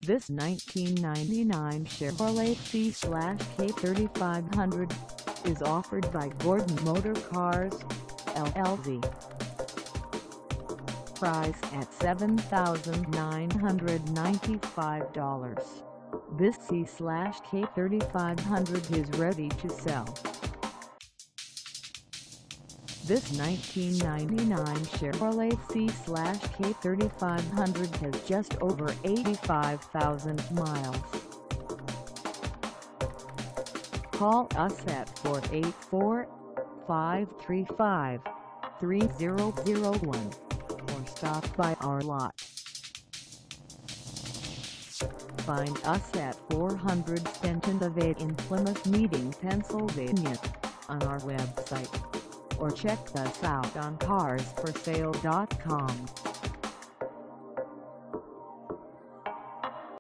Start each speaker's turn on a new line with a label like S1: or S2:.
S1: This 1999 Chevrolet C/K3500 is offered by Gordon Motor Cars, LLC. Price at $7,995. This C/K3500 is ready to sell. This 1999 Chevrolet C/K3500 has just over 85,000 miles. Call us at 484-535-3001 or stop by our lot. Find us at 400 Stenton Ave in Plymouth Meeting, Pennsylvania, on our website, or check us out on carsforsale.com.